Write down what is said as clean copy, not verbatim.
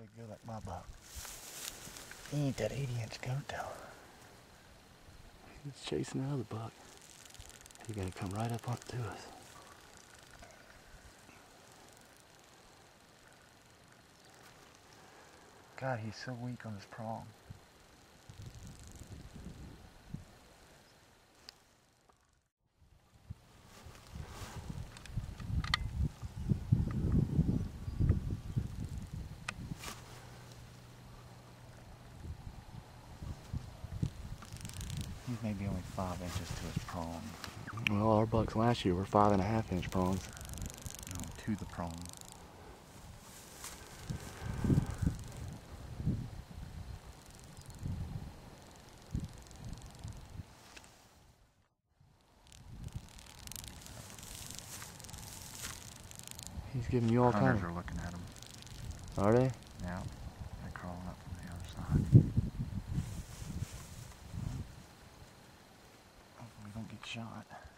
good like my buck. He ain't that 80-inch goat though. He's chasing another buck. He's gonna come right up onto us. God, he's so weak on his prong. He's maybe only 5 inches to his prong. Well, our bucks last year were 5.5-inch prongs. No, to the prong. He's giving you all Hunters kinds. are looking at him. Are they? Yeah, they're crawling up from the other side. Hopefully we don't get shot.